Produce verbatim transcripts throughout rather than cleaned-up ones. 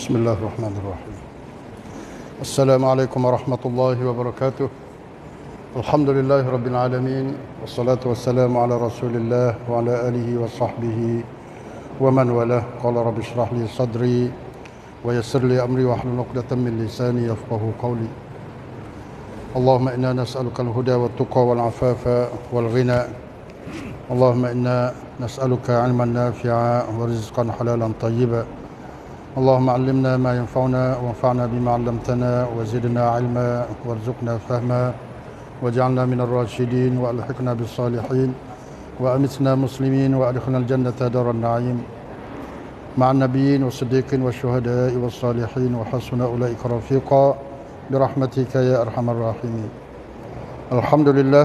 Bismillahirrahmanirrahim. Assalamualaikum warahmatullahi wabarakatuh. Alhamdulillahi rabbil alamin. Wassalatu wassalamu ala rasulillah wa ala alihi wa sahbihi wa man walah. Qala rabbi shrah li sadri wa yassir li amri wa hlul uqdatan min lisani yafqahu qawli. Allahumma inna nas'aluka al-huda wa tuqa wal afafa wal ghina. Allahumma inna nas'aluka 'ilman nafi'a wa rizqan halalan tayyiban. اللهم علمنا ما ينفعنا وانفعنا بما علمتنا وزدنا علما وارزقنا فهما واجعلنا من الراشدين والحقنا بالصالحين وامتنا مسلمين وادخلنا الجنة دار النعيم مع النبيين والصديقين والشهداء والصالحين وحسن اولئك رفيقا برحمتك يا ارحم الراحمين. الحمد لله.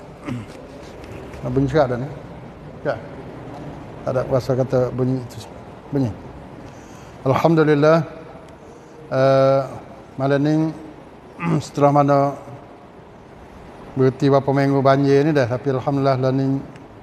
Bunyi cakap dah ni? Ya. Ada puasa kata bunyi itu. Bunyi. Alhamdulillah, uh, malam ni setelah mana berhenti beberapa minggu banjir ni dah, tapi Alhamdulillah lah ni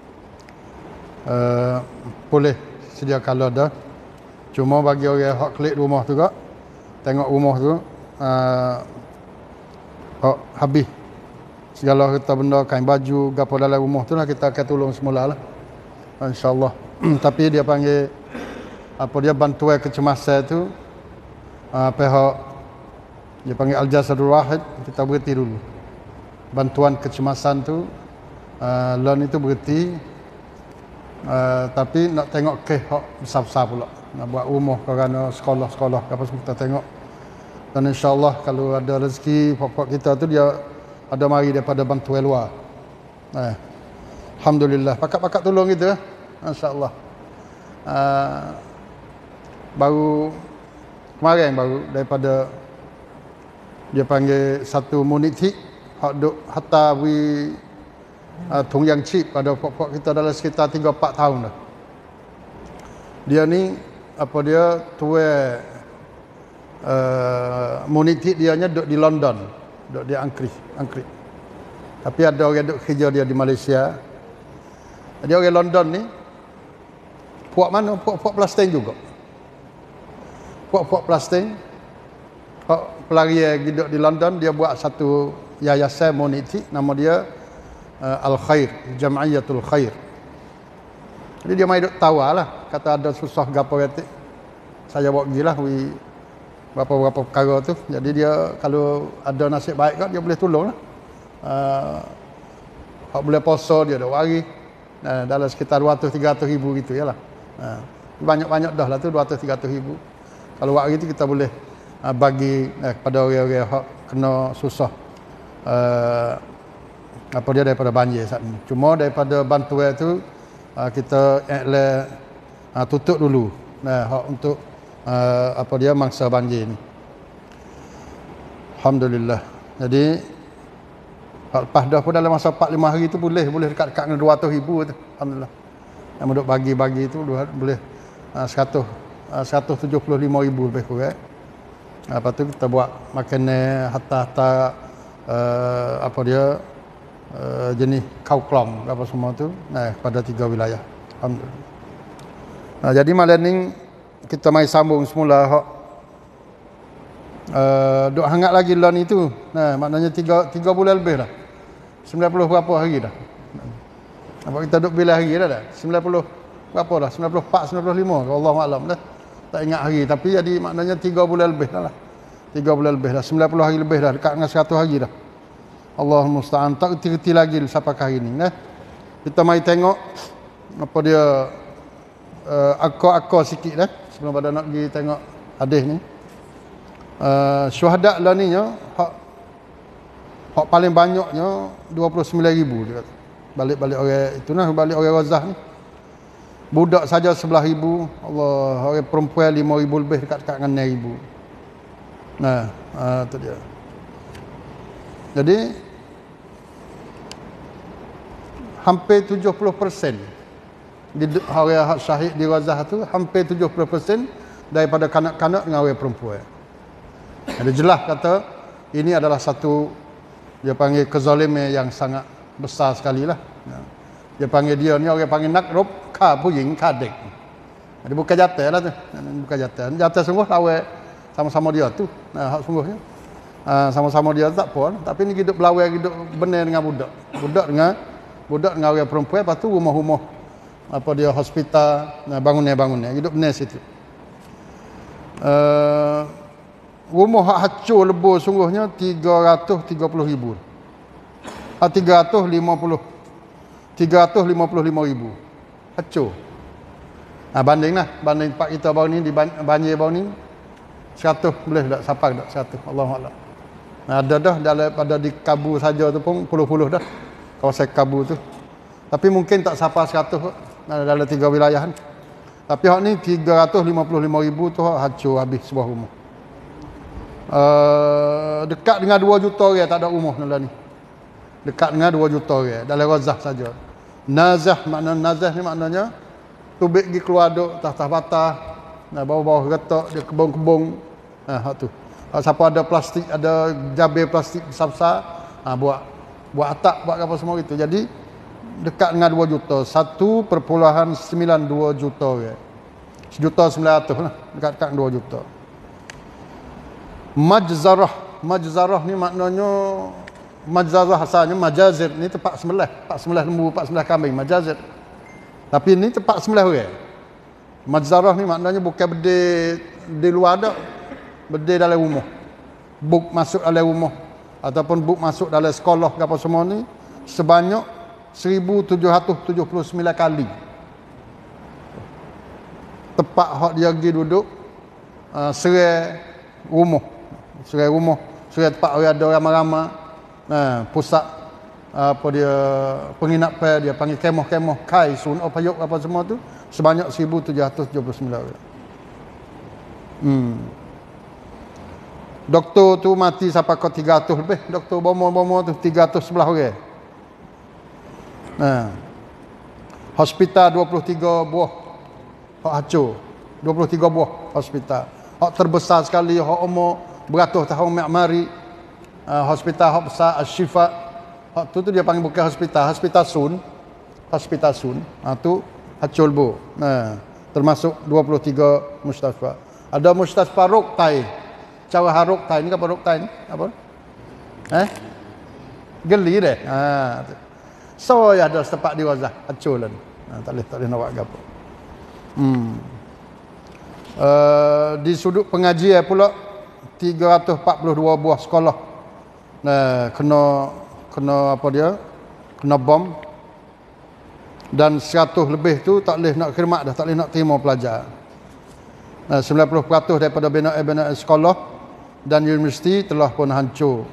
uh, boleh sedia kala dah. Cuma bagi orang yang klik rumah tu kak, tengok rumah tu uh, oh, habis segala kita benda, kain baju, gapo dalam rumah tu lah kita akan tolong semula lah, insyaAllah. Tapi dia panggil apa dia bantuan kecemasan tu, uh, pihak dia panggil Al-Jasadul Wahid, kita berhenti dulu. Bantuan kecemasan tu uh, loan itu berhenti, uh, tapi nak tengok kes hak besar-besar pula, nak buat rumah kerana sekolah-sekolah apa semua kita tengok. Dan insya-Allah kalau ada rezeki pokok kita tu dia ada mari daripada bantuan luar. Eh, alhamdulillah pakat-pakat tolong kita, insya-Allah. Uh, baru kemarin baru daripada dia panggil satu muniti hak duk hatta wi uh, tung yang chip pada pokok kita dalam sekitar tiga empat tahun dah. Dia ni apa dia tua uh, muniti dia nya duk di London, duk di Angkris, Angkris. Tapi ada orang duk kerja dia di Malaysia. Dia orang London ni puak mana? Puak-puak Palestin juga. Puak-puak Palestin, pelari yang hidup di London, dia buat satu yayasan moniti, nama dia uh, Al-Khair, Jam'iyatul Khair. Jadi dia main duk tawar lah, kata ada susah gapo kata. Saya bawa gilah wi berapa-berapa perkara tu. Jadi dia kalau ada nasib baik kat dia boleh tolong lah. Uh, hak boleh puasa dia dah wari. Uh, dalam sekitar dua ratus tiga ratus ribu gitu yalah. Uh, banyak-banyak dah lah tu dua ratus tiga ratus ribu. Kalau waktu itu kita boleh uh, bagi eh, kepada orang-orang yang kena susah uh, apa dia daripada banjir saat ini. Cuma daripada bantuan itu uh, kita iklan uh, tutup dulu nah hak untuk uh, apa dia mangsa banjir ni. Alhamdulillah. Jadi lepas dah pun dalam masa empat lima hari tu boleh boleh dekat-dekat dengan dua ratus ribu tu. Alhamdulillah. Yang duk bagi-bagi tu boleh uh, seratus seratus tujuh puluh lima ribu lebih kurang. Lepas tu kita buat makanan hatta-hatta uh, apa dia uh, jenis kau klong apa semua tu nah pada tiga wilayah. Alhamdulillah. Nah, jadi malam ni kita mai sambung semula hak uh, duk hangat lagi loan itu. Nah, maknanya tiga tiga bulan lebih dah. sembilan puluh berapa hari dah. Apa kita duk bila hari dah dah? sembilan puluh berapa dah? sembilan puluh empat, sembilan puluh lima wallahu a'lam dah. Tak ingat hari, tapi jadi maknanya tiga bulan lebih dah lah. tiga bulan lebih dah, sembilan puluh hari lebih dah, dekat dengan seratus hari dah. Allahumma musta'an, tak reti-reti lagi sampai hari ni. Nah. Kita mai tengok apa dia uh, akar-akar sikit dah sebelum pada nak pergi tengok hadis ni. Uh, syuhada lah ni nya hak hak paling banyaknya dua puluh sembilan ribu dia kata. Balik-balik orang itu nah, balik orang Gazah ni. Budak saja sebelas ribu, Allah, orang perempuan lima ribu lebih, dekat-dekat dengan enam ribu. Nah, uh, tu dia. Jadi hampir tujuh puluh peratus di orang syahid di Gazah tu, hampir tujuh puluh peratus daripada kanak-kanak dengan orang perempuan. Ada jelas kata ini adalah satu dia panggil kezaliman yang sangat besar sekali lah. Dia panggil dia ni orang panggil nakrub ka puying kadek. Jadi bukan jatah lah tu. Bukan jatah. Jatah sungguh lawan sama-sama dia tu. Nah, hak sungguhnya. Uh, sama-sama dia tak apa. Tapi ni hidup belawai, hidup benar dengan budak. Budak dengan budak dengan orang perempuan, lepas tu rumah-rumah apa dia hospital, nah, bangunan-bangunan. Hidup benar situ. Uh, rumah hak hancur lebur sungguhnya tiga ratus tiga puluh ribu. Ah, tiga ratus lima puluh tiga ratus lima puluh lima ribu. Hancur. Nah, bandinglah, banding tempat kita baru ni, di banjir baru ni, seratus boleh tak? Sampai tak? seratus. Allahuakbar. Nah, ada dah daripada di Kabu saja tu pun puluh-puluh dah. Kawasan Kabu tu. Tapi mungkin tak sampai seratus nah, dalam tiga wilayah ni. Tapi hak ni tiga ratus lima puluh lima ribu tu hak hancur habis sebuah rumah. Uh, dekat dengan dua juta orang tak ada rumah dalam ni. Dekat dengan dua juta orang dalam Razah saja. Nazah, makna nazah ni maknanya tubik pergi keluar duk atas batah, nah bawah-bawah getok dia kebong-kebong. Ha hak tu. Ha, siapa ada plastik, ada jabir plastik besar-besar, ha, buat buat atap, buat apa semua gitu. Jadi dekat dengan dua juta, satu perpuluhan sembilan dua juta orang. Sejuta sembilan ratus lah, dekat-dekat dua juta. Majzarah, majzarah ni maknanya majzarah asalnya majazir ni tempat sembelih, tempat sembelih lembu, tempat sembelih kambing, majazir. Tapi ni tempat sembelih orang. Majzarah ni maknanya bukan berdiri di luar dak, berdiri dalam rumah. Buk masuk dalam rumah ataupun buk masuk dalam sekolah ke apa semua ni sebanyak seribu tujuh ratus tujuh puluh sembilan kali. Tempat hak dia pergi duduk uh, serai rumah. Serai rumah, serai tempat orang ada ramai-ramai. Nah, pusat apa dia penginapan dia panggil kemah-kemah kai sun apa yok apa semua tu sebanyak seribu tujuh ratus tujuh puluh sembilan orang. Hmm. Doktor tu mati sampai ke tiga ratus lebih. Doktor bomo-bomo tu tiga ratus sebelas orang. Nah. Hospital dua puluh tiga buah. Hak hancur. dua puluh tiga buah hospital. Hak terbesar sekali, hak umur beratus tahun Mi'mari. Uh, hospital hak besar Asy-Syifa. Hak tu tu dia panggil bukan hospital, hospital Sun. Hospital Sun. Ha tu hancur bu. Nah, termasuk dua puluh tiga mustashfa. Ada mustashfa Ruktai. Cara haruk tai ni apa Ruktai ni? Apa? Eh? Geli deh. Ha. So ya ada setempat di Razah hancur lah. Ha, tak boleh tak boleh nak buat apa. Hmm. Uh, di sudut pengajian pula tiga ratus empat puluh dua buah sekolah. Nah, kena kena apa dia? Kena bom. Dan seratus lebih tu tak boleh nak khidmat dah, tak boleh nak terima pelajar. Nah, sembilan puluh peratus daripada binaan-binaan sekolah dan universiti telah pun hancur.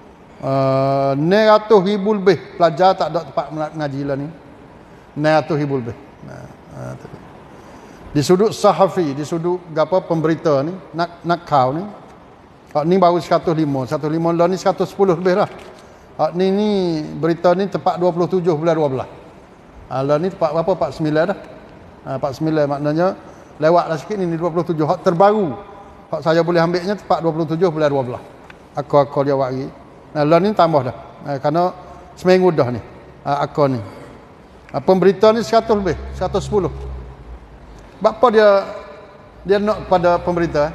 Uh, enam ratus ribu lebih pelajar tak ada tempat mengaji lah ni. enam ratus ribu lebih. Nah, uh, di sudut sahafi, di sudut apa pemberita ni, nak nak kau ni. Hak ni baru seratus lima, seratus lima lah ni seratus sepuluh lebih lah. Hak ni ni berita ni tempat dua puluh tujuh bulan dua belas. Ha, lah ni tempat berapa? empat puluh sembilan dah. Ha, empat puluh sembilan maknanya lewatlah sikit ni, ni dua puluh tujuh. Hak terbaru. Hak saya boleh ambilnya tempat dua puluh tujuh bulan dua belas. Akor-akor dia buat lagi. Nah, lah ni tambah dah. Ha, kerana seminggu dah ni. Ha, akor ni. Ha, pemberita ni seratus lebih, seratus sepuluh. Apa dia dia nak kepada pemberita?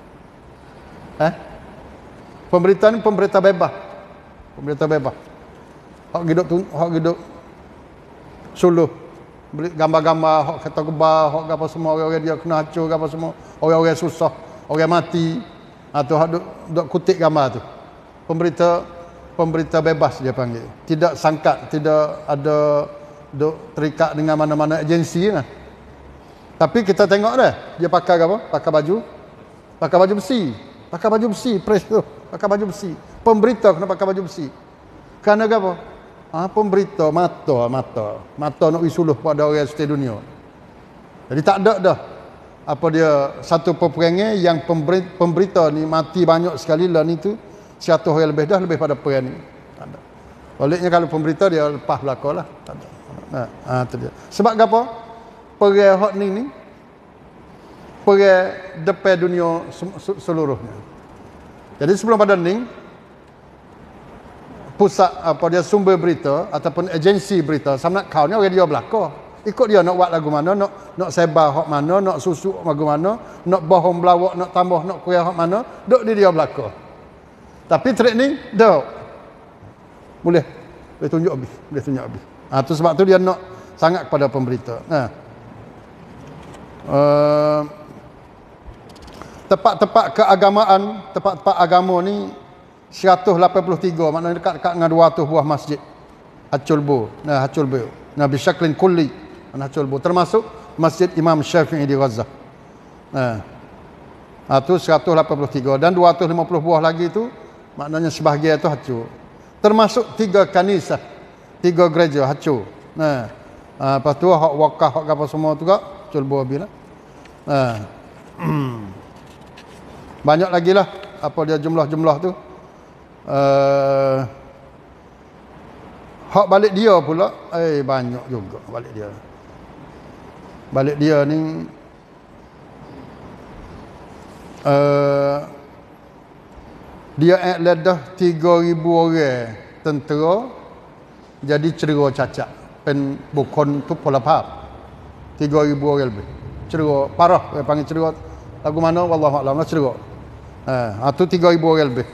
Eh? Eh? Pemberita ni pemberita bebas. Pemberita bebas. Hak hidup tu, hak hidup suluh. Beli gambar-gambar, hak kata gebah, hak apa semua orang-orang dia kena hancur apa semua. Orang-orang susah, orang mati. Atau hak duk, duk kutip gambar tu. Pemberita pemberita bebas dia panggil. Tidak sangkat, tidak ada duk terikat dengan mana-mana agensi lah. Tapi kita tengok dah, dia pakai apa? Pakai baju. Pakai baju besi. Pakai baju besi, press tu. Pakai baju besi. Pemberita kena pakai baju besi. Kerana apa? Ah, pemberita mata, mata. Mata nak wisuluh pada orang seluruh dunia. Jadi tak ada dah. Apa dia satu peperangan yang pemberita, pemberita ni mati banyak sekali lah ni tu. seratus orang lebih dah lebih pada perang ni. Tak ada. Baliknya kalau pemberita dia lepas belakang lah. Tak ada. Nah, ah, tu dia. Sebab apa? Perang hak ni ni perang depan dunia seluruhnya. Jadi sebelum pada ni pusat apa dia sumber berita ataupun agensi berita Samnak Kau ni orang dia belakang. Ikut dia nak buat lagu mana, nak nak sebar hak mana, nak susuk lagu mana, nak bohong belawak, nak tambah, nak kuih hak mana, duk di dia belaka. Tapi trik ni, duk. Boleh. Boleh tunjuk habis. Boleh tunjuk habis. Ha, tu sebab tu dia nak sangat kepada pemberita. Ha. Uh, tempat-tempat keagamaan, tempat-tempat agama ni seratus lapan puluh tiga, maknanya dekat-dekat dengan dua ratus buah masjid. Hacul bu. Nah, hacul bu. Nah, bisyaklin kulli. Hacul bu. Termasuk Masjid Imam Syafi'i di Gaza. Nah. Ha, tu seratus lapan puluh tiga dan dua ratus lima puluh buah lagi tu maknanya sebahagian itu hacul. Termasuk tiga kanisah, tiga gereja hacul. Nah. Ha, lepas tu hak wakaf hak apa semua tu gak hacul bu habis lah. Nah. Banyak lagi lah apa dia jumlah-jumlah tu. Uh, hak balik dia pula eh banyak juga balik dia. Balik dia ni uh, dia outlet dah tiga ribu orang tentera jadi cedera cacat. Pen bukan tu pola faham. tiga ribu orang lebih. Cedera parah, dia panggil cedera lagu mana wallahu a'lam lah cedera. Ha, tu tiga ribu orang lebih.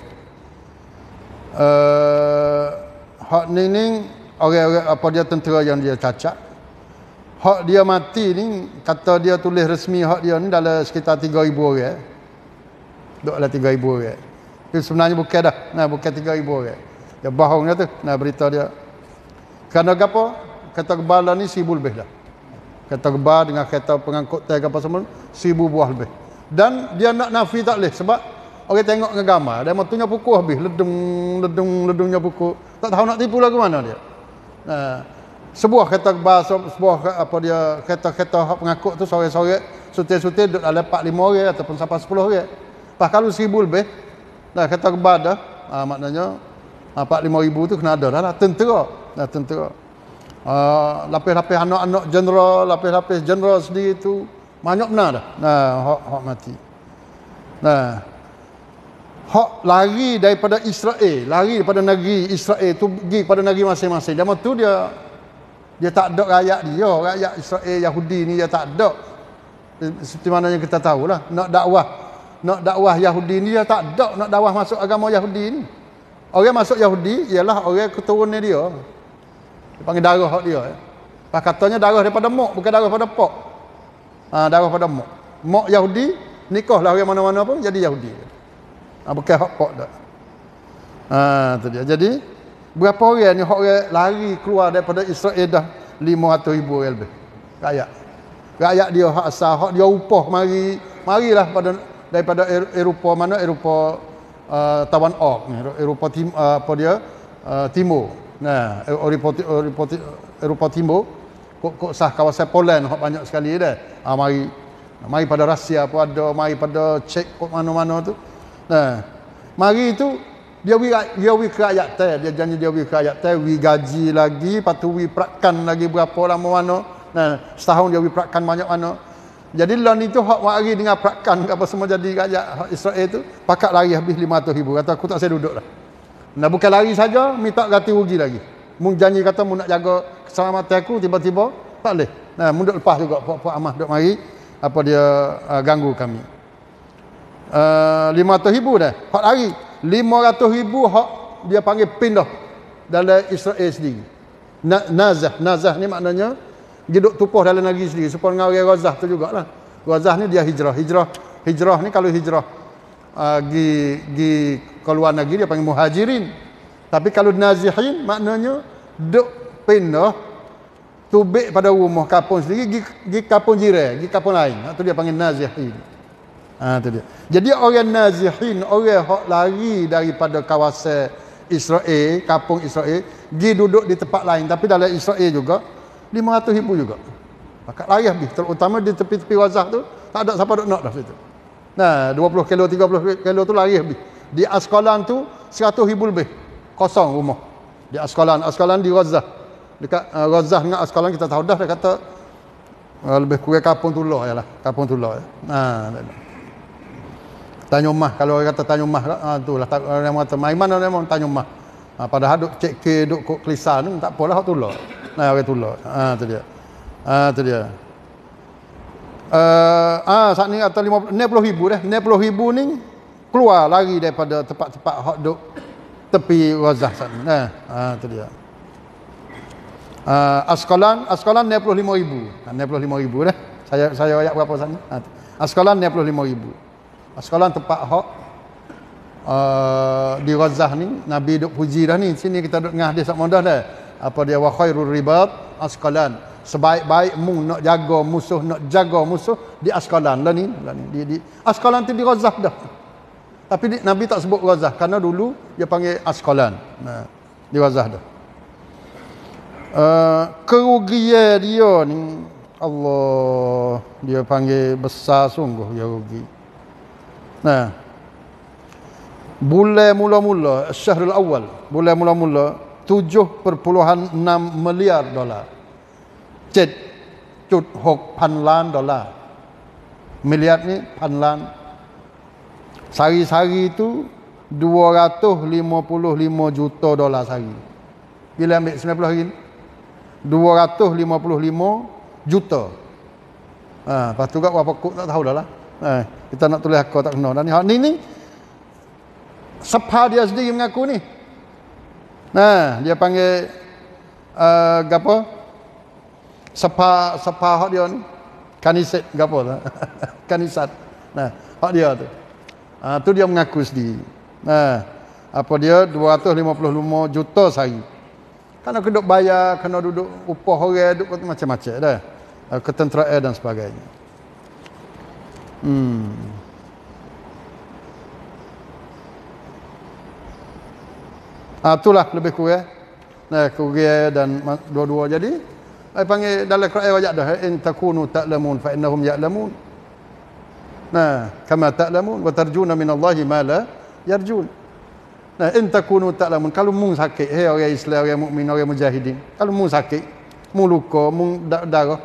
Uh, hak ni ni orang-orang apa dia tentera yang dia cacat. Hak dia mati ni kata dia tulis resmi hak dia ni dalam sekitar tiga ribu orang. Duk dalam tiga ribu orang. Itu sebenarnya bukan dah. Nah, bukan tiga ribu orang. Dia bohong dia tu. Nah, berita dia. Kerana apa? Kereta gebal ni seribu lebih dah. Kereta gebal dengan kereta pengangkut tank apa semua seribu buah lebih. Dan dia nak nafi tak boleh sebab orang tengok dengan gambar, dia matunya pukul habis, ledung, ledung, ledungnya pukul. Tak tahu nak tipu lagu mana dia. Nah, sebuah kereta bas, sebuah apa dia kereta-kereta hak pengangkut tu sore-sore, sutir-sutir duduk dalam empat lima orang ataupun sampai sepuluh orang. Pas kalau seribu lebih, dah kereta gebal dah, ha, maknanya empat lima ribu tu kena ada dah lah, tentera. Dah tentera. Uh, lapis-lapis anak-anak jeneral, lapis-lapis jeneral sendiri tu, banyak benar dah. Nah, hak, hak mati. Nah, hak lari daripada Israel, lari daripada negeri Israel tu pergi pada negeri masing-masing. Zaman tu dia dia tak ada rakyat dia, rakyat Israel Yahudi ni dia tak ada. Seperti mana yang kita tahulah, nak dakwah, nak dakwah Yahudi ni dia tak ada, nak dakwah masuk agama Yahudi ni. Orang masuk Yahudi ialah orang keturunan dia. Dia panggil darah hak dia. Pas katanya darah daripada mak, bukan darah daripada pak. Ha, darah daripada mak. Mak Yahudi nikahlah orang mana-mana pun jadi Yahudi. Ha, bukan hak pak dak. Ha, tu dia. Jadi berapa orang ni hak orang lari keluar daripada Israel dah lima ratus ribu orang lebih. Rakyat. Rakyat dia hak asal, hak dia upah mari, marilah pada daripada Eropah mana Eropah uh, Tawan Ok ni, Eropah tim, uh, apa dia? Uh, Timur. Nah, Eropah Eropah Eropah Timur kok kok sah kawasan Poland hak banyak sekali dah. Ha, mari mari pada Rusia pun ada, mari pada Czech kok mana-mana tu. Nah, mari tu dia wi dia wi ke rakyat teh, dia janji dia wi ke rakyat teh, wi gaji lagi, patu wi perakan lagi berapa lama mana. Nah, setahun dia wi perakan banyak mana. Jadi lan itu hak mari dengan perakan apa semua jadi rakyat hak Israel tu, pakat lari habis lima ratus ribu. Kata aku tak saya duduk dah. Nah, bukan lari saja, minta ganti rugi lagi. Mun janji kata mun nak jaga keselamatan aku tiba-tiba tak boleh. Nah, mun duk lepas juga Pak Pak Amah duk mari apa dia uh, ganggu kami. Uh, lima ratus ribu dah. Hak lari. lima ratus ribu hak dia panggil pindah dalam Israel sendiri. Nazah, nazah ni maknanya dia duduk tupuh dalam negeri sendiri. Supaya dengan orang Gazah tu jugalah. Gazah ni dia hijrah. Hijrah hijrah ni kalau hijrah uh, gi gi ke luar negeri dia panggil muhajirin. Tapi kalau nazihin maknanya duk pindah tubik pada rumah kampung sendiri gi gi kampung jiran, gi kampung lain. Itu dia panggil nazihin. Ha, tu dia. Jadi orang nazihin, orang hak lari daripada kawasan Israel, kampung Israel, gi duduk di tempat lain tapi dalam Israel juga lima ratus ribu juga. Pakat lari habis, terutama di tepi-tepi Gazah tu tak ada siapa duk nak dah situ. Nah, dua puluh kilo, tiga puluh kilo tu lari habis. Di Askalan tu seratus ribu lebih. Kosong rumah. Di Askalan, Askalan di Gazah. Dekat uh, Gazah dengan Askalan kita tahu dah dia kata uh, lebih kurang kampung Tulah yalah, kampung Tulah. Ya. Nah, Tanyumah, kalau orang kata Tanyumah ha, tu lah orang kata mai mana orang Tanyumah. Ha, padahal duk cek ke duk kok Kelisa ni tak apalah hak Tulah. Nah, orang Tulah. Ha, tu dia. Ah tu dia. Uh, ah saat ni atau enam puluh ribu dah. enam puluh ribu ni keluar lari daripada tempat-tempat hak duk tepi Gaza saat ni. Nah, ah tu dia. Uh, Askalan, Askalan enam puluh lima ribu. enam puluh lima ribu dah. Saya saya ayat berapa sana? Ha. Askalan enam puluh lima ribu. Askalan tempat hak uh, di Gaza ni Nabi duk puji dah ni. Sini kita duk ngah dia sak modah dah. Apa dia wa khairul ribat Askalan. Sebaik-baik mung nak jaga musuh, nak jaga musuh di Askalan lah ni. Lah ni. Di, di Askalan tu di Gaza dah. Tapi di, Nabi tak sebut Gaza kerana dulu dia panggil Askalan. Nah, di Gaza dah. Uh, kerugian dia ni Allah, dia panggil besar sungguh dia rugi. Nah, bulan mula-mula Syahrul Awal, bulan mula-mula tujuh perpuluhan enam miliar dolar. Jet cut hok pan lan dolar. Miliar ni pan lan. Sehari-hari itu dua ratus lima puluh lima juta dolar sehari. Bila ambil sembilan puluh hari ni dua ratus lima puluh lima juta. Ha, lepas tu kat berapa kok tak tahu dah lah. Ha, kita nak tulis aku tak kena. Dan ni, ni ni sepha dia sendiri mengaku ni. Nah, dia panggil uh, gapo? Sepha sepha hak dia ni. Kanisat gapo lah. Kanisat. Nah, hak dia tu. Ha, tu dia mengaku sendiri. Nah, apa dia dua ratus lima puluh lima juta sehari. Kena duduk bayar, kena duduk upah orang, duduk macam-macam dah. Ketenteraan dan sebagainya. Hmm. Ah, itulah lebih kurang. Nah, kurang dan dua-dua jadi. Saya panggil dalam Quran wajak dah. In takunu ta'lamun fa innahum ya'lamun. Nah, kama ta'lamun wa tarjuna minallahi ma la yarjun. Nah, in takunu ta'lamun, kalau mung sakit, hey orang Islam, orang mukmin, orang mujahidin, kalau mung sakit, mung luka, mung darah,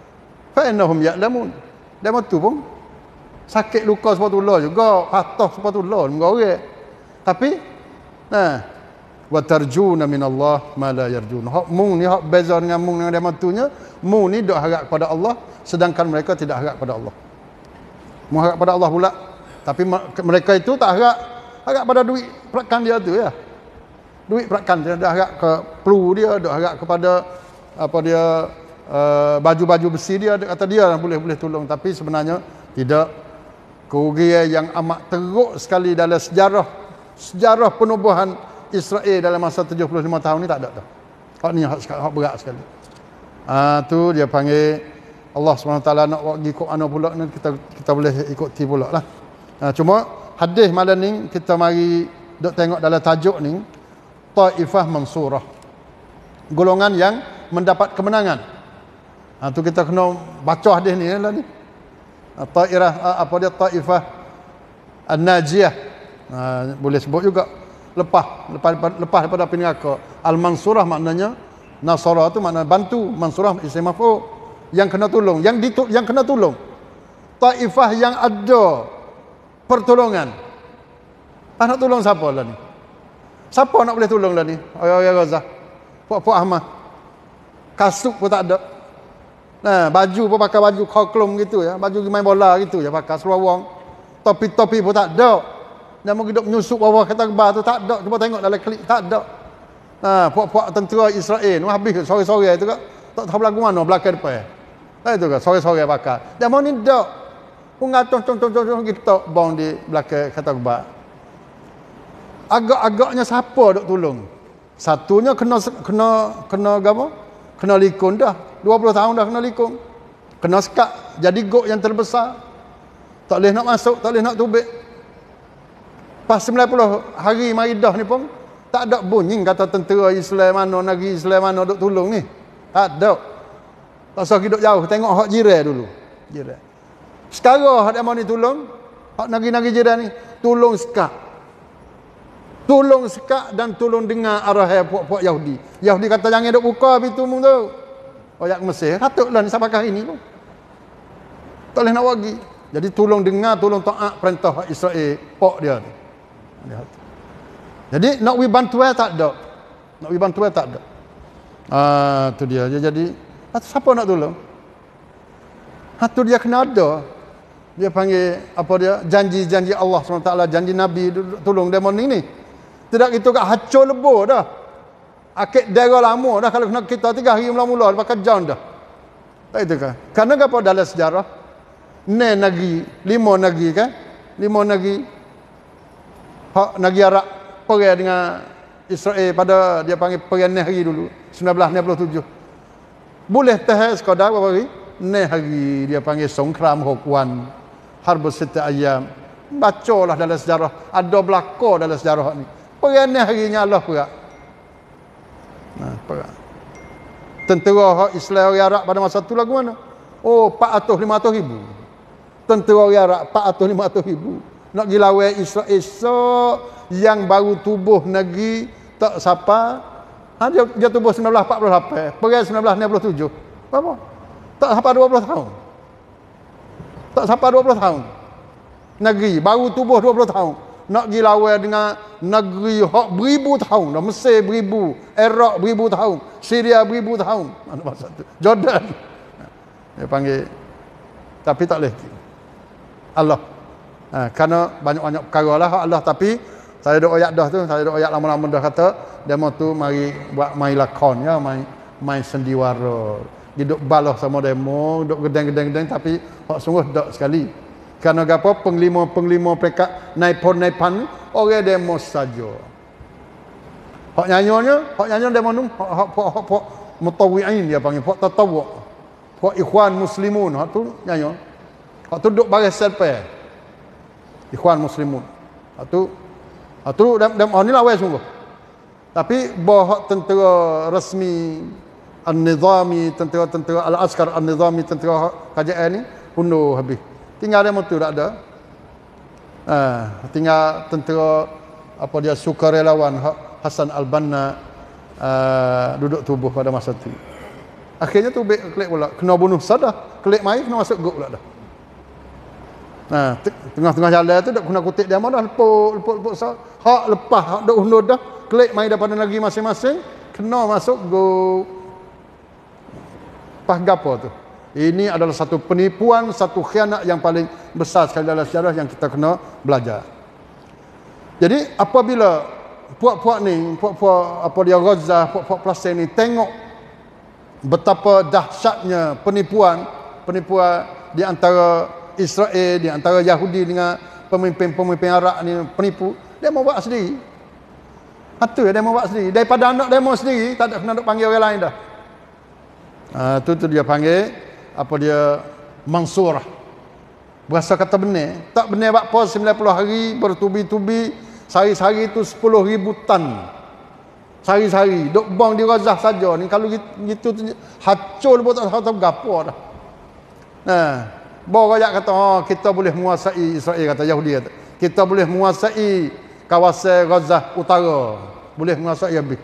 fa innahum ya'lamun. Dan tu pun sakit luka sepatutlah juga, patah sepatutlah dengan orang. Tapi nah, wa tarjuna minallah ma la yarjun. Hak mung ni hak beza dengan mung dengan dia matunya, mung ni dok harap kepada Allah sedangkan mereka tidak harap kepada Allah. Mung harap kepada Allah pula. Tapi mereka itu tak harap harap pada duit perakan dia tu ya. Duit perakan dia dah harap ke pelu dia, dah harap kepada apa dia uh, baju-baju besi dia, kata dia boleh boleh tolong, tapi sebenarnya tidak. Kerugian yang amat teruk sekali dalam sejarah sejarah penubuhan Israel dalam masa tujuh puluh lima tahun ni tak ada dah. Hak ni hak, hak berat sekali. Ah tu dia panggil Allah subhanahu wa taala nak bagi ikut ana pula ni kita kita boleh ikuti pula lah. Ah, cuma hadis malam ni kita mari dok tengok dalam tajuk ni Taifah Mansurah. Golongan yang mendapat kemenangan. Ha, tu kita kena baca hadis ni lah ni. Tairah apa dia Taifah An-Najiyah. Ha, boleh sebut juga lepas lepas lepas daripada api neraka. Al-Mansurah maknanya Nasara tu makna bantu, Mansurah isim maf'ul yang kena tolong, yang ditu, yang kena tolong. Taifah yang ada pertolongan. Ah, nak tolong siapa lah ni? Siapa nak boleh tolong lah ni? Orang-orang Gaza. Puak-puak Ahmad. Kasut pun tak ada. Nah, baju pun pakai baju koklum gitu ya. Baju main bola gitu ya pakai seluar. Topi-topi pun tak ada. Dan mau hidup menyusup bawah kata gebah tu tak ada. Cuba tengok dalam klik tak ada. Nah, puak-puak tentera Israel ni habis sore-sore tu kak. Tak tahu belakang mana, belakang depan. Nah, itu kak, sore-sore pakai. Dan mau ni dak. Pun ngacung cung-cung-cung kita bong di belakang kata gebah. Agak-agaknya siapa dok tolong? Satunya kena kena kena apa? Kena likun dah. dua puluh tahun dah kena likun. Kena sekat jadi gok yang terbesar. Tak boleh nak masuk, tak boleh nak tubik. Pas sembilan puluh hari Maidah ni pun tak ada bunyi kata tentera Islam mana, negeri Islam mana dok tolong ni. Tak ada. Tak usah hidup jauh, tengok hak jiran dulu. Jiran. Sekarang hak dia mau ni tolong, hak negeri-negeri jiran ni tolong sekat. Tolong sekat dan tolong dengar arahan puak-puak Yahudi. Yahudi kata jangan duk buka pintu mung tu. Ayat Mesir, patutlah ni sampai hari ni pun. Tak boleh nak bagi. Jadi tolong dengar, tolong taat perintah Israel, pok dia tu. Jadi nak wi bantuan tak ada. Nak wi bantuan tak ada. Ah tu dia. Jadi siapa nak tolong? Ha tu dia kena ada. Dia panggil apa dia? Janji-janji Allah subhanahu wa taala, janji Nabi tolong demo ni ni. Tidak gitu kat hacur lebur dah. Akid daerah lama dah kalau kena kita tiga hari mula-mula lepas kerjaan dah. Tak itu kan? Karena apa dalam sejarah? Ne negeri, lima negeri kan? Lima negeri. Hak negeri Arab perang dengan Israel pada dia panggil perang Nehri dulu, seribu sembilan ratus enam puluh tujuh. Boleh tahan sekadar berapa hari? Ne hari dia panggil songkram Hokwan. Harb sita ayam. Bacalah dalam sejarah, ada belaka dalam sejarah ni. Perang ni harinya Allah perang. Nah, perang. Tentera Islam orang Arab pada masa tu lagu mana? Oh, empat ratus lima ratus ribu. Tentera orang Arab empat ratus lima ratus ribu. Nak pergi lawan Israel esok yang baru tubuh negeri tak siapa. Ha, dia, dia tubuh seribu sembilan ratus empat puluh lapan. Perang seribu sembilan ratus enam puluh tujuh. Berapa? Tak sampai dua puluh tahun. Tak sampai dua puluh tahun. Negeri baru tubuh dua puluh tahun. Nak pergi lawan dengan negeri hak beribu tahun. Dah Mesir beribu, Iraq beribu tahun, Syria beribu tahun. Mana masa tu? Jordan. Dia panggil. Tapi tak boleh. Allah. Ha, kerana banyak-banyak perkara lah hak Allah. Tapi saya duk ayat dah tu, saya duk ayat lama-lama dah kata, demo tu mari buat main lakon ya, main main sendiwara. Duduk balah sama demo, duduk gedeng-gedeng-gedeng tapi hak sungguh dak sekali. Kerana gapo penglima-penglima pekat naipon-naipan orang demo saja. Hak nyanyonya, hak nyanyo demo nu hak hak hak, hak mutawwi'in dia panggil, hak tatawwu'. Hak ikhwan muslimun, hak tu nyanyo. Hak tu duduk baris selpe. Ikhwan muslimun. Hak tu hak tu demo ni lawan sungguh. Tapi bah tentera resmi An-Nizami, tentera-tentera Al-Askar An-Nizami, tentera kerajaan ni undur habis. Tinggal demo tu tak ada. Ha, tinggal tentera apa dia sukarelawan Hasan Al-Banna uh, duduk tubuh pada masa tu. Akhirnya tu baik klik pula kena bunuh sadah, klik mai kena masuk guk pula dah. Nah, tengah-tengah jalan tu dak kena kutip dia dah lepuk lepuk lepuk sah. Hak lepas hak dak undur dah, klik mai daripada negeri masing-masing kena masuk guk. Pas gapo tu? Ini adalah satu penipuan, satu khianat yang paling besar sekali dalam sejarah yang kita kena belajar. Jadi apabila puak-puak ni, puak-puak apa dia Gaza, puak-puak Palestin ni tengok betapa dahsyatnya penipuan, penipuan di antara Israel, di antara Yahudi dengan pemimpin-pemimpin Arab ni penipu, dia mau buat sendiri. Itu ya, dia mau buat sendiri. Daripada anak demo sendiri, tak ada kena nak panggil orang lain dah. Ha, tu tu dia panggil apa dia mansurah. Berasa kata benar, tak benar buat pos sembilan puluh hari bertubi-tubi, sehari-hari tu sepuluh ribu tan. Sehari-hari duk bang di Gaza saja ni kalau gitu tu hacul pun tak tahu gapo dah. Nah, bawa rakyat kata oh, kita boleh menguasai Israel, kata Yahudi kata. Kita boleh menguasai kawasan Gaza Utara. Boleh menguasai habis.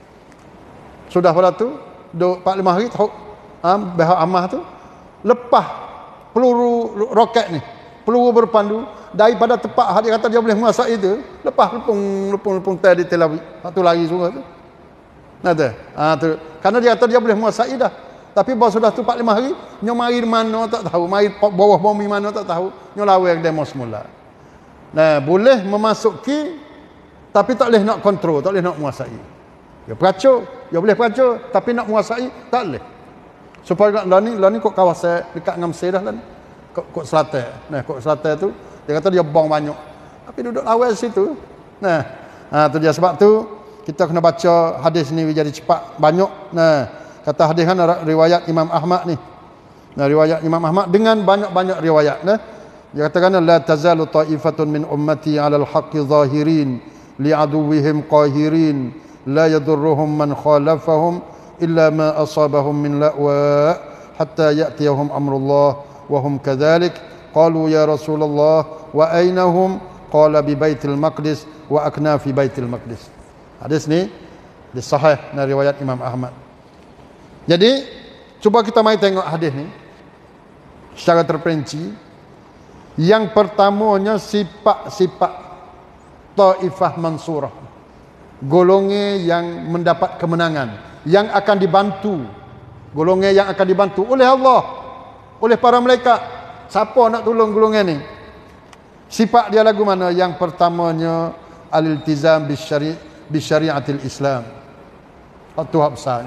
Sudah pada tu duk empat lima hari tahu ha, behak amah tu lepas peluru roket ni, peluru berpandu daripada tempat dia kata dia boleh menguasai itu, lepas lepung lepung lepung tadi Tel Aviv, satu lari semua tu. Nah tu. Ha tu. Karena dia kata dia boleh menguasai dah. Tapi baru sudah tu empat lima hari, nyo mari mana tak tahu, mari bawah bumi mana tak tahu, nyo lawan demo semula. Nah, boleh memasuki tapi tak boleh nak kontrol, tak boleh nak menguasai. Dia peracur, dia boleh peracur tapi nak menguasai tak boleh. Supaya lah ni, lah ni kok kawasan dekat dengan Mesir dah lah ni. Kok, kok selatan. Nah, kok selatan tu, dia kata dia bong banyak. Tapi duduk lawan situ. Nah, ha, tu dia sebab tu, kita kena baca hadis ni jadi cepat, banyak. Nah, kata hadis kan riwayat Imam Ahmad ni. Nah, riwayat Imam Ahmad dengan banyak-banyak riwayat. Nah, dia katakan, la tazalu ta'ifatun min ummati alal haqqi zahirin, li'aduwihim qahirin, la yadurruhum man khalafahum, إلا ما أصابهم من لأواء حتى يأتيهم أمر الله وهم كذلك قالوا يا رسول الله وأين هم قال ببيت المقدس وأكنا في بيت المقدس. Hadis ni di sahih dari riwayat Imam Ahmad. Jadi cuba kita mai tengok hadis ni secara terperinci. Yang pertamanya sifat-sifat Taifah Mansurah, golongan yang mendapat kemenangan, yang akan dibantu, golongan yang akan dibantu oleh Allah. oleh para malaikat. Siapa nak tolong golongan ni? Sifat dia lagu mana? Yang pertamanya al-iltizam bisyari bisyariatil Islam. Satu hak besar,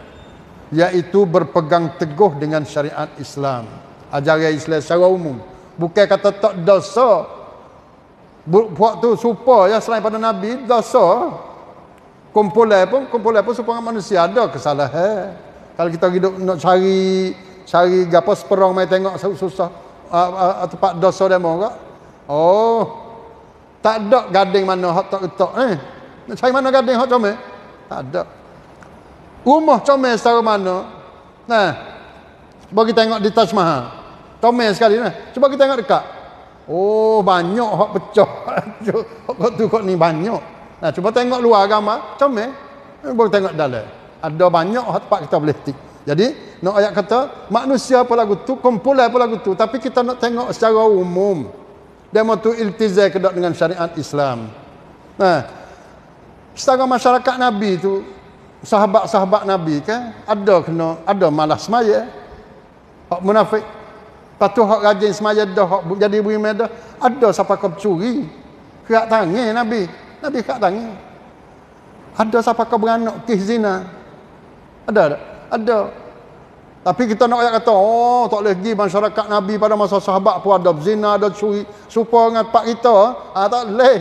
iaitu berpegang teguh dengan syariat Islam, ajaran Islam secara umum. Bukan kata tak dosa. Buat tu supa ya selain pada Nabi dosa. Kumpulan pun kumpulan pun supaya manusia ada kesalahan. Kalau kita hidup nak cari cari gapo seperang mai tengok susah uh, uh, tempat dosa demo kak. Oh, tak ada gading mana hak tak ketok eh. Nak cari mana gading hak comel? Tak ada. Rumah comel secara mana? Nah, cuba kita tengok di Taj Mahal. Comel sekali nah. Cuba kita tengok dekat. Oh, banyak hak pecah. Hak tu kok ni banyak. Nah, cuba tengok luar gambar, comel. Cuba tengok dalam. Ada banyak hak tempat kita boleh tik. Jadi, nak ayat kata manusia apa lagu tu, kumpulan apa lagu tu, tapi kita nak tengok secara umum. Dia mahu tu iltizam kedok dengan syariat Islam. Nah, secara masyarakat Nabi tu, sahabat-sahabat Nabi kan ada kena ada malas semaya. Hak munafik. Patu hak rajin semaya dah, hak jadi beriman dah, ada siapa kau curi. Kerak tangan Nabi. Nabi kerak tangan. Ada siapa kau beranak kes zina. Ada tak? Ada. Tapi kita nak ayat kata, oh tak boleh pergi masyarakat Nabi pada masa sahabat pun ada zina, ada curi. Supaya dengan pak kita, ah, tak boleh.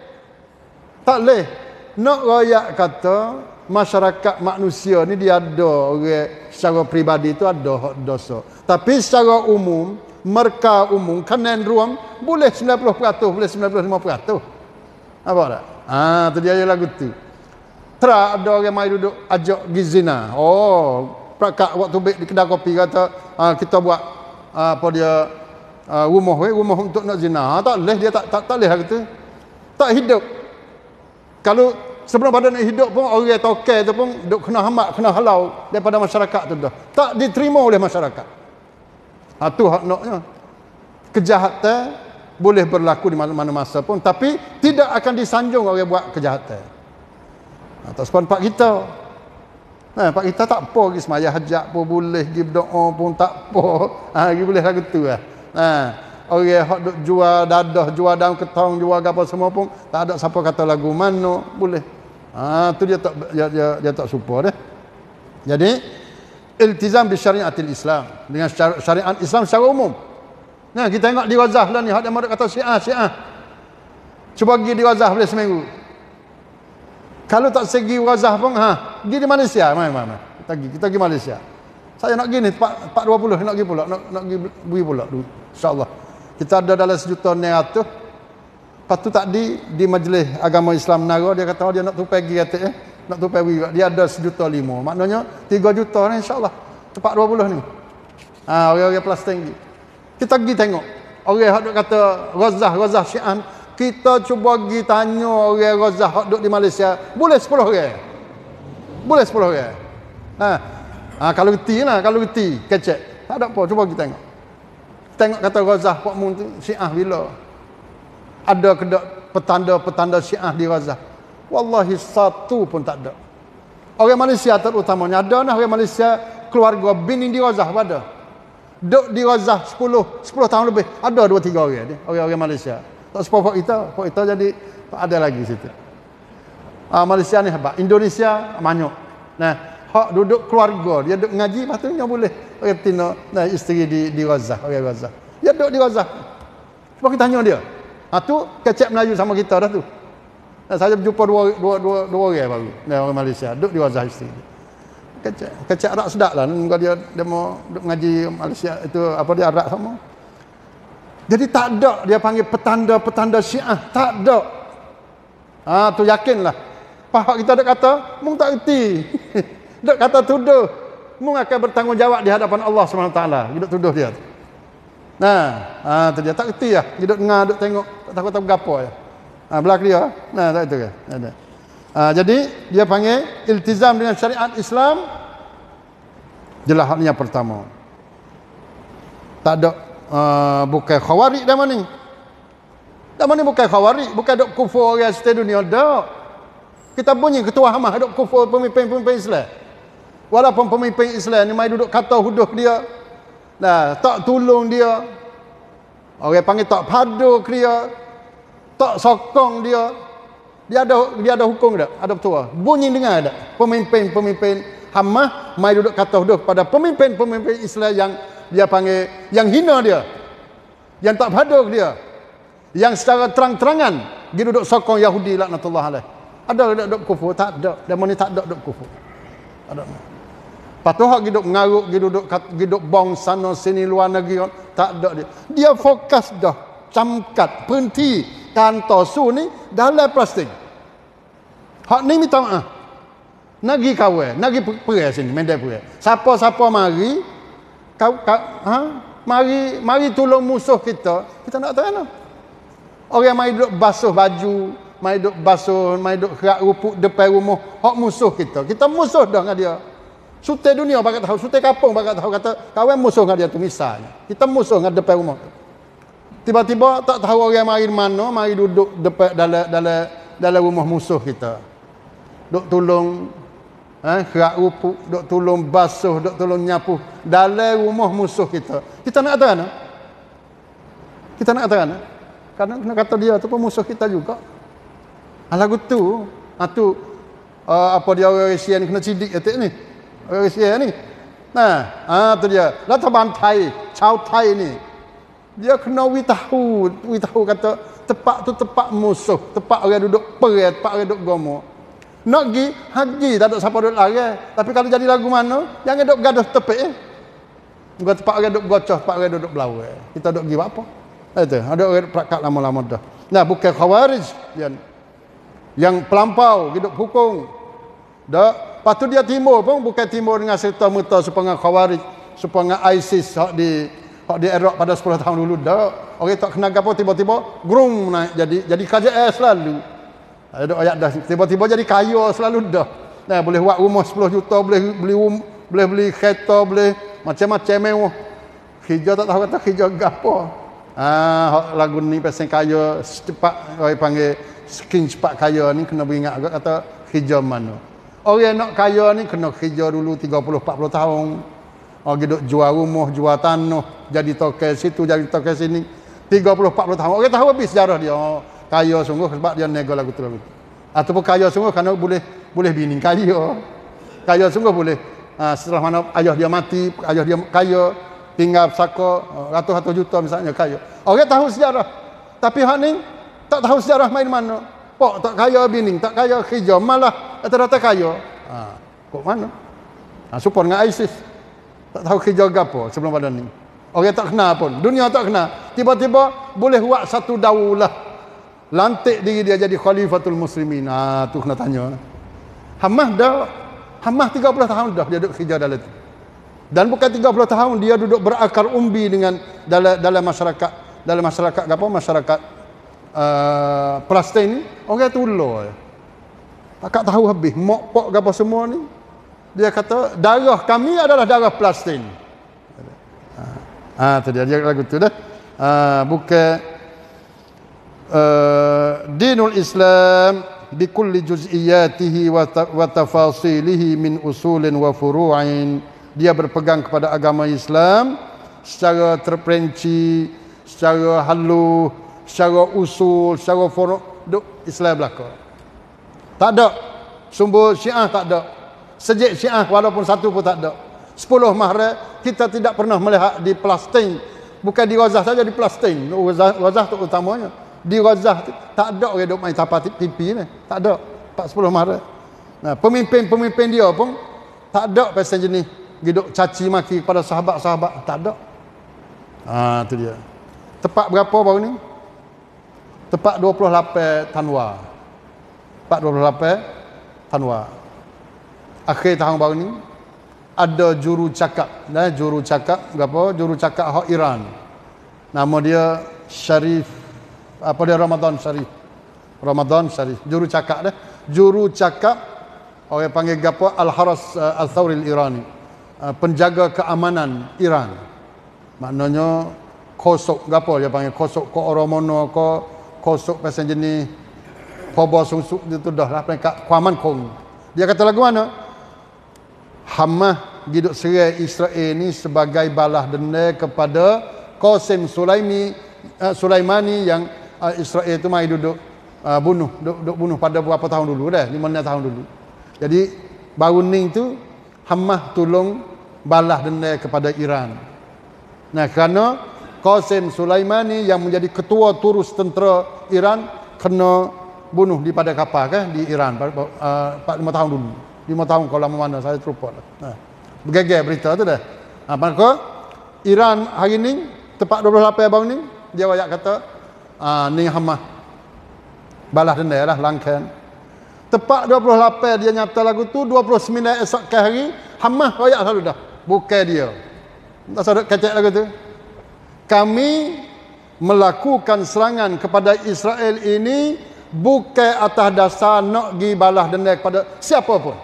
Tak boleh. Nak ayat kata, masyarakat manusia ni dia ada orang secara peribadi tu ada hak dosa. Tapi secara umum, mereka umum, kanan ruang, boleh sembilan puluh peratus, boleh sembilan puluh lima peratus. Apa tak? Ah, tu dia lagu tu. Terak ada orang mai duduk ajak pergi zina. Oh, prakak waktu baik di kedai kopi kata, ah, kita buat ah, apa dia ah, rumah we, rumah untuk nak zina. Ah, tak boleh dia tak tak, tak boleh kata. Tak hidup. Kalau sebelum pada nak hidup pun orang tokai tu pun duk kena hamak, kena halau daripada masyarakat tu dah. Tak diterima oleh masyarakat. Ha tu hak naknya. Kejahatan boleh berlaku di mana-mana masa pun, tapi tidak akan disanjung orang buat kejahatan. Ha, tak sepan pak kita. Nah, pak kita tak apa pergi semaya hajat pun boleh, pergi berdoa pun tak apa. Ha, pergi boleh lagu tu lah. Ha, orang hak duk jual dadah, jual daun ketong, jual apa semua pun tak ada siapa kata lagu mana, boleh. Ah, tu dia tak dia dia, dia tak supa dah. Jadi iltizam bi syariatil Islam, dengan syariat Islam secara umum. Nah, kita tengok di Gaza lah ni, hak dia madak kata Syiah, Syiah. Cuba pergi di Gaza boleh seminggu. Kalau tak segi Gaza pun, ha, pergi di Malaysia, mai mai mai. Kita pergi, kita pergi Malaysia. Saya nak pergi ni empat dua puluh nak pergi pula, nak nak pergi pergi pula dulu. Insya-Allah. Kita ada dalam sejuta enam ratus. Lepas tu tak di di majlis agama Islam Menara dia kata oh, dia nak tupai pergi kata eh nak tupai pergi dia ada sejuta lima. Maknanya tiga juta ni insya-Allah. Cepat dua puluh ni. Ha, orang-orang plus tinggi. Kita pergi tengok. Orang hak duk kata Ghazah, Ghazah Syiah, kita cuba pergi tanya orang Ghazah hak duk di Malaysia, boleh sepuluh orang. Boleh sepuluh orang. Ha. Ha, kalau reti lah, kalau reti, kecek. Tak ada apa, cuba kita tengok. Tengok kata Ghazah Pak Mun tu Syiah bila ada kedok petanda-petanda Syiah di Ghazah. Wallahi satu pun tak ada. Orang Malaysia terutamanya ada nah orang Malaysia keluarga bini di Ghazah ada. Duk di Ghazah sepuluh tahun lebih. Ada dua tiga orang ni, orang-orang Malaysia. Tak sepuluh kita, pak kita jadi tak ada lagi situ. Ah, Malaysia ni hebat. Indonesia banyak. Nah, hak duduk keluarga, dia duduk ngaji, patutnya boleh. Orang Tino, nah isteri di di Gaza, orang Gaza. Dia duduk di Gaza. Cuba kita tanya dia. Ha tu kecek Melayu sama kita dah tu. Nah, saya berjumpa dua dua dua dua orang baru. Nah, orang Malaysia duduk di Gaza isteri. Kecek, kecek arak sedap lah. Kalau dia dia mau duduk ngaji Malaysia itu apa dia arak sama. Jadi tak ada dia panggil petanda-petanda Syiah, tak ada. Ah tu yakinlah. Pahak kita dak kata, mung tak reti. Dak kata tuduh. Mung akan bertanggungjawab di hadapan Allah Subhanahu Wa Taala. Kita tuduh dia. Nah, ah tu dia tak reti lah. Dia duk dengar, duk tengok, tak tahu tak berapa ya. Ah belak dia. Nah, tak itu kan. Ada. Ah jadi dia panggil iltizam dengan syariat Islam. Jelas haknya pertama. Tak ada uh, bukan khawarij dah mana ni. Dah mana bukan khawarij, bukan dok kufur orang seluruh dunia dak. Kita bunyi ketua Hamas dok kufur pemimpin-pemimpin Islam. Walaupun pemimpin Islam ni mai duduk kata huduh dia. Nah, tak tolong dia. Orang panggil tak padu dia. Tak sokong dia. Dia ada dia ada hukum tak? Ada betul. Bunyi dengar tak? Pemimpin-pemimpin Hamas mai duduk kata dah pada pemimpin-pemimpin Islam yang dia panggil yang hina dia. Yang tak padu dia. Yang secara terang-terangan dia duduk sokong Yahudi laknatullah alaih. Ada tak duduk kufur? Tak ada. Demo ni tak ada duduk kufur. Tak ada. Patuh hak hidup mengaruk, hidup hidup bong sana sini luar negeri, tak ada dia. Dia fokus dah, camkat, berhenti kantor su ni dalam plastik. Hak ni minta maaf. Nagi kawan, nagi perai sini, mendai perai. Siapa-siapa mari, kau, kau ha? Mari mari tolong musuh kita, kita nak tahu mana. Orang mari duduk basuh baju, mari duduk basuh, mari duduk kerak rupuk depan rumah, hak musuh kita. Kita musuh dah dengan dia. Sutai dunia bakat tahu, sutai kampung bakat tahu kata kawan musuh dengan dia tu misalnya. Kita musuh dengan depan rumah tu. Tiba-tiba tak tahu orang mari mana, mari duduk depan dalam dalam dalam rumah musuh kita. Duk tolong eh kerak rupuk, duk tolong basuh, duk tolong nyapu dalam rumah musuh kita. Kita nak kata mana? Kita nak kata mana? Karena kena kata dia tu pun musuh kita juga. Lagu tu, ah tu uh, apa dia orang Malaysia ni kena cidik atik ni. Orang Malaysia ni. Nah, ah tu dia. Lataban Thai, Chao Thai ni. Dia kena wi tahu, wi tahu kata tempat tu tempat musuh, tempat orang duduk perai, tempat orang duduk gomo. Nak gi haji tak ada siapa duduk lari. Tapi kalau jadi lagu mana, jangan duduk gaduh tepi eh. Bukan tempat orang duduk gocoh, tempat orang duduk belawai. Kita duduk gi apa? Itu, ada orang perakat lama-lama dah. Nah, bukan khawarij yang yang pelampau hidup hukum. Dak, patu dia timur pun bukan timur dengan serta-merta supaya khawarij, supaya ISIS hak di hak di Iraq pada sepuluh tahun dulu dak. Orang tak kena gapo tiba-tiba grung naik jadi jadi K J S selalu. Ada ayat dah tiba-tiba jadi kaya selalu dah. Nah, boleh buat rumah sepuluh juta, boleh beli um, boleh beli kereta, boleh macam-macam mewah. Hijau tak tahu kata hijau gapo. Ah, lagu ni pasal kaya cepat orang panggil skin cepat kaya ni kena beringat agak kata hijau mana. Orang nak kaya ni kena hijau dulu tiga puluh empat puluh tahun. Orang duduk jual rumah, jual tanah, jadi tokai situ, jadi tokai sini. tiga puluh empat puluh tahun. Orang tahu habis sejarah dia. Oh, kaya sungguh sebab dia nego lagu tu lagu tu. Ataupun kaya sungguh kerana boleh boleh bini kaya. Kaya sungguh boleh. Ah, setelah mana ayah dia mati, ayah dia kaya, tinggal saka ratus-ratus juta misalnya kaya. Orang tahu sejarah. Tapi hak ni tak tahu sejarah main mana. Pok tak kaya bini, tak kaya hijau, malah rata-rata kaya. Ha, kok mana? Ha, support dengan ISIS. Tak tahu hijau gapo sebelum pada ni. Orang tak kenal pun. Dunia tak kenal. Tiba-tiba boleh buat satu daulah. Lantik diri dia jadi khalifatul muslimin. Ha, tu kena tanya. Hamas dah Hamas tiga puluh tahun dah dia duduk hijau dalam tu. Dan bukan tiga puluh tahun dia duduk berakar umbi dengan dalam dalam masyarakat dalam masyarakat apa masyarakat uh, Palestin ni orang tu ulur. Tak tahu habis mok pok apa semua ni. Dia kata darah kami adalah darah Palestin. Ah, tu dia dia lagu tu dah. Ah, bukan uh, dinul Islam bi kulli juz'iyatihi wa tafasilihi min usulin wa furu'in. Dia berpegang kepada agama Islam secara terperinci, secara halus, secara usul, secara furu' duk Islam belaka. Tak ada sumber Syiah, tak ada sejik Syiah walaupun satu pun tak ada. Sepuluh mahram kita tidak pernah melihat di Palestin, bukan di Gaza saja, di Palestin. Gaza, Gaza tu utamanya. Di Gaza tak ada orang duk main tapak T V ni, tak ada. empat puluh mahram. Nah, pemimpin-pemimpin dia pun tak ada pasal jenis hidup caci maki kepada sahabat-sahabat, tak ada. Ah, tu dia. Tepat berapa baru ni? Tepat dua puluh lapan Tanwa. Tepat dua puluh lapan Tanwa. Akhir tahun baru ni ada juru cakap, nah juru cakap berapa? Juru cakap hak Iran. Nama dia Sharif apa dia Ramadan Sharif. Ramadan Sharif, juru cakap dah. Juru cakap orang panggil gapo Al-Haras uh, Al-Thawri Al-Irani. Uh, penjaga keamanan Iran. Maknanya kosok gapo dia panggil kosok ko oromono ko kosok pasal jenis pobo susuk itu dah lah peringkat kuaman kong. Dia kata lagu mana? Hamas giduk serai Israel ni sebagai balas denda kepada Qasim Sulaimi uh, Sulaimani yang uh, Israel tu mai duduk uh, bunuh duduk, duduk bunuh pada berapa tahun dulu dah, lima enam tahun dulu. Jadi baru ni tu Hamas tolong balas denda kepada Iran. Nah, kerana Qasim Sulaimani yang menjadi ketua turus tentera Iran kena bunuh di pada kapal kan di Iran empat lima tahun dulu. lima tahun kalau lama mana saya terlupa lah. Nah, bergeger berita tu dah. Ha, maka Iran hari ni tepat dua puluh lapan baru ni dia wayak kata ah ni Hamas balas denda lah langkan. Tepat dua puluh lapan dia nyata lagu tu, dua puluh sembilan esok ke hari Hamas wayak selalu dah. Bukan dia. Tak sadar kecek lagu tu. Kami melakukan serangan kepada Israel ini bukan atas dasar nak pergi balas denda kepada siapa pun.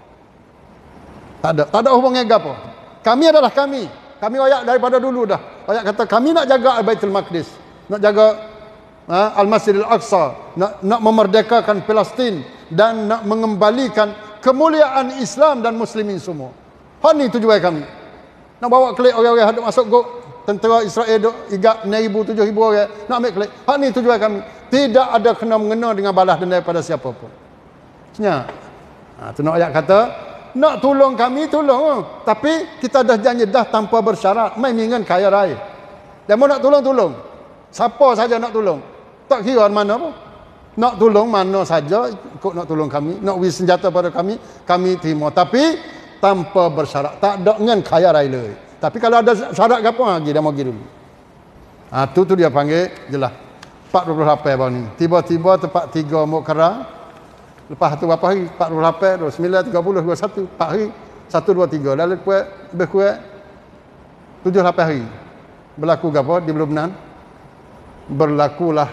Tak ada, tak ada hubungan apa. Kami adalah kami. Kami wayak daripada dulu dah. Wayak kata kami nak jaga Baitul Maqdis, nak jaga ha, Al-Masjidil Aqsa, nak nak memerdekakan Palestin dan nak mengembalikan kemuliaan Islam dan muslimin semua. Hal ni tujuan kami. Nak bawa kelik orang-orang hadap masuk gok tentera Israel duk igap enam ribu tujuh ribu orang nak ambil kelik. Hal ni tujuan kami. Tidak ada kena mengena dengan balas denda pada siapa pun. Sebenarnya ha, tu nak ayat kata nak tolong kami tolong, tapi kita dah janji dah tanpa bersyarat, mai mingan kaya raya. Dan mau nak tolong tolong. Siapa saja nak tolong. Tak kira mana pun. Nak tolong mana saja ikut nak tolong kami, nak beri senjata pada kami, kami terima, tapi tanpa bersyarat. Tak ada dengan kaya raya. Tapi kalau ada syarat ke apa lagi dah mau pergi dulu. Ah ha, tu tu dia panggil jelas. empat puluh lapan baru ni. Tiba-tiba tempat tiga Mukarram. Lepas tu berapa hari? empat puluh lapan, dua puluh sembilan, tiga puluh, dua puluh satu. empat hari. satu, dua, tiga. Lalu kuat, lebih kuat. tujuh lapan hari. Berlaku apa di Lebanon? Berlakulah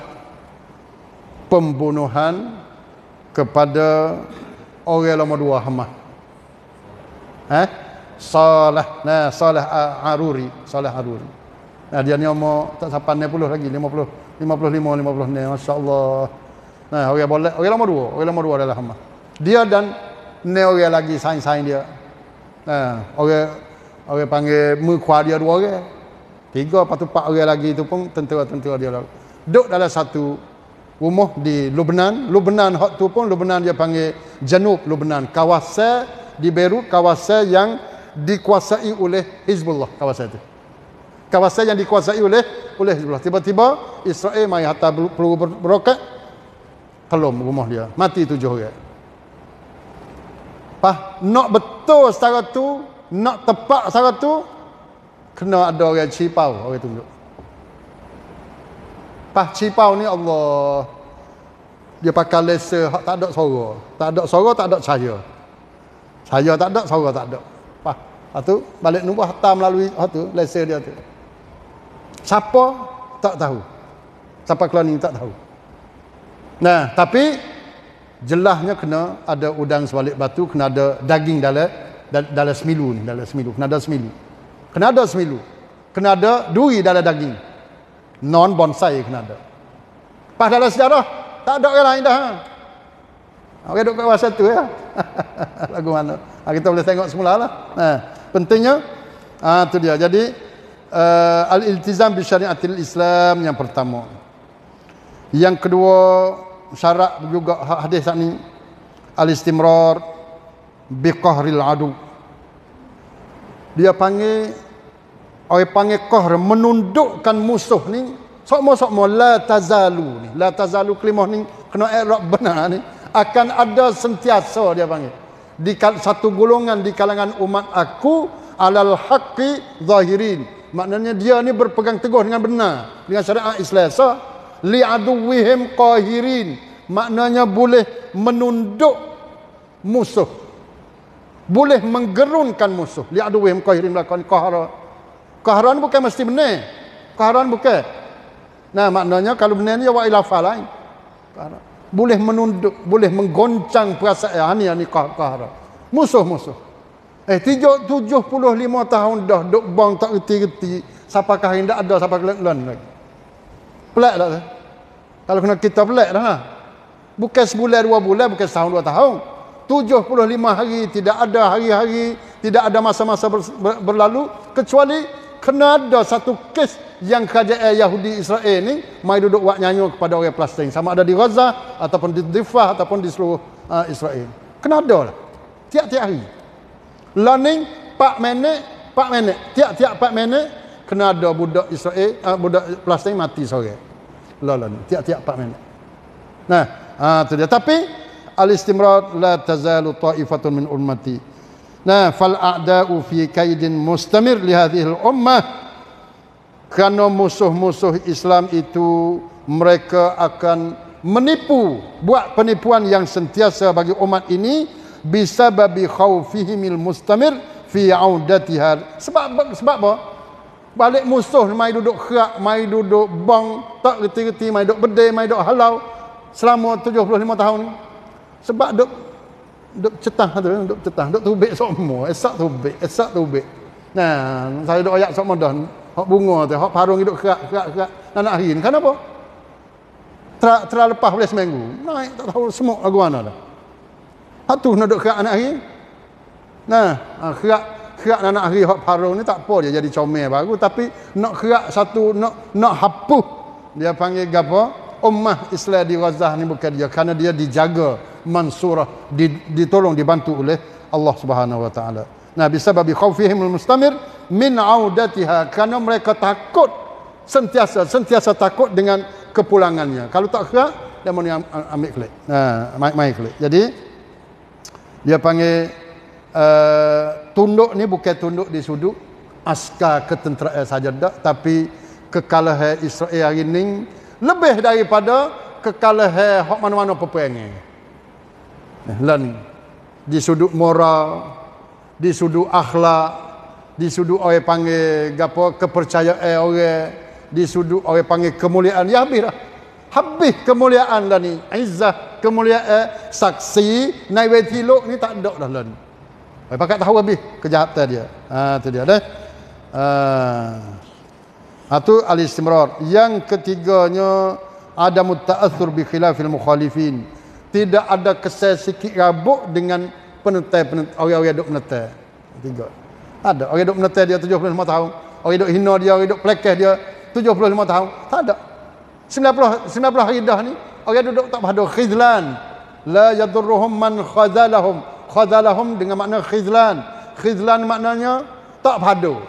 pembunuhan kepada orang nombor dua Hamas. Eh? Saleh. Nah, Saleh Aruri. Saleh Aruri. Nah, dia ni umur tak sampai enam puluh lagi. lima puluh, lima puluh lima, lima puluh enam. Masya-Allah. Nah, orang boleh, orang nombor dua, orang nombor dua adalah Hamas. Dia dan ni orang lagi saing-saing dia. Nah, orang orang panggil mukwa dia dua orang. Tiga atau empat orang lagi itu pun tentera-tentera dia lah. Duduk dalam satu rumah di Lebanon. Lebanon hak tu pun Lebanon dia panggil Janub Lebanon. Kawasan di Beirut, kawasan yang dikuasai oleh Hizbullah kawasan itu. Kawasan yang dikuasai oleh oleh Hizbullah. Tiba-tiba Israel mai hantar peluru beroket kelom rumah dia, mati tujuh orang. Pah, nak betul secara tu, nak tepat secara tu, kena ada orang cipau, orang tunjuk. Pah cipau ni Allah, dia pakai laser, tak ada suara, tak ada suara, tak ada cahaya. Cahaya tak ada, suara tak ada. Pah, lepas tu balik nubuh hantar melalui hak tu, laser dia tu. Siapa tak tahu. Siapa keluar ni tak tahu. Nah, tapi jelasnya kena ada udang sebalik batu, kena ada daging dalam dalam semilu ni, dalam semilu, kena ada semilu. Kena ada semilu. Kena ada duri dalam daging. Non bonsai kena ada. Pas dalam sejarah tak ada orang lain dah. Orang duduk kat kawasan tu ya. Lagu mana? Ha, kita boleh tengok semulalah. Nah, pentingnya ah tu dia. Jadi uh, al-iltizam bi syariatil Islam yang pertama. Yang kedua syarat juga hadis ni al-istimrar bi qahril adu. Dia panggil orang panggil qahr, menundukkan musuh ni. Sokmo-sokmo la tazalu ni. La tazalu kelimah ni kena i'rab benar ni. Akan ada sentiasa dia panggil. Di satu golongan di kalangan umat aku alal haqqi zahirin. Maknanya dia ni berpegang teguh dengan benar, dengan syariat Islam. So, li'aduwihim qahirin, maknanya boleh menunduk musuh, boleh menggerunkan musuh. Li'aduwihim qahirin, melakukan qahara. Qaharan bukan mesti benar, qaharan bukan. Nah, maknanya kalau benar ni wa ilafal lain. Boleh menunduk, boleh menggoncang perasaan ni, ni qahara musuh-musuh. Eh tujuh puluh lima tahun dah duk bang tak reti-reti, siapakah yang tak ada, siapa kelak-kelak lagi. Pelik tak tu? Kalau kena kita pelik dah. Bukan sebulan dua bulan, bukan setahun dua tahun. tujuh puluh lima hari tidak ada hari-hari tidak ada masa-masa ber, ber, berlalu kecuali kena ada satu kes yang kerajaan Yahudi Israel ni mai duduk buat nyanyi kepada orang Palestin, sama ada di Gaza ataupun di Difah ataupun di seluruh uh, Israel. Kena ada lah. Tiap-tiap hari. Learning empat minit, empat minit. Tiap-tiap empat minit kena ada budak Israel, uh, budak Palestin mati seorang. Lah ni, tiap-tiap empat minit. Nah, ah tu dia. Tapi al-istimrar la tazalu ta'ifatun min ummati. Nah, fal a'da'u fi kaidin mustamir li hadhihi al-ummah. Kerana musuh-musuh Islam itu mereka akan menipu, buat penipuan yang sentiasa bagi umat ini bisababi khaufihimil mustamir fi audatiha. Sebab sebab apa? Balik musuh mai duduk kerak, mai duduk bong, tak reti-reti, mai duduk bedai, mai duduk halau selama tujuh puluh lima tahun ni. Sebab duk duk cetah tu, duk cetah, duk tubik semua, esak tubik, esak tubik. Nah, saya duk ayat sok modah, hak bunga tu, hak parung duk kerak, kerak, kerak. Nak hari ni kenapa? Ter, ter lepas boleh seminggu. Naik tak tahu semuk lagu mana dah. Hak tu nak duk kerak anak hari. Nah, kerak kerak anak hari hak parung ni tak apa dia jadi comel baru, tapi nak kerak satu, nak nak hapuh. Dia panggil gapo? Ummah Islam di Gaza ni bukan dia, kerana dia dijaga, mansurah, ditolong, dibantu oleh Allah Subhanahu wa taala. Nah, bisababi khaufihim al-mustamir min audatiha, kerana mereka takut sentiasa sentiasa takut dengan kepulangannya. Kalau tak kerak, dia mau ambil klik. Nah, mai-mai klik. Jadi dia panggil uh, tunduk ni bukan tunduk di sudut askar ketenteraan saja dak, tapi kekalahan Israel hari ni lebih daripada kekalahan hak mana-mana peperangan. Lah ni di sudut moral, di sudut akhlak, di sudut orang panggil gapo kepercayaan orang, di sudut orang panggil kemuliaan, ya habis dah. Habis kemuliaan lah ni. Izzah, kemuliaan, saksi, naik weti lok ni tak ada dah lah ni. Orang pakat tahu habis kejahatan dia. Ha tu dia dah. Ha Itu al-istimrar. Yang ketiganya ada muta'athur bi khilafil mukhalifin. Tidak ada kesan sikit rabuk dengan penentai-penentai, orang-orang duk penentai. Tiga. Ada orang duk penentai dia tujuh puluh lima tahun, orang duk hina dia, orang duk pelekeh dia tujuh puluh lima tahun. Tak ada. sembilan puluh sembilan puluh hari dah ni orang duduk tak pada khizlan. La yadurruhum man khazalahum. Khazalahum dengan makna khizlan. Khizlan maknanya tak pada.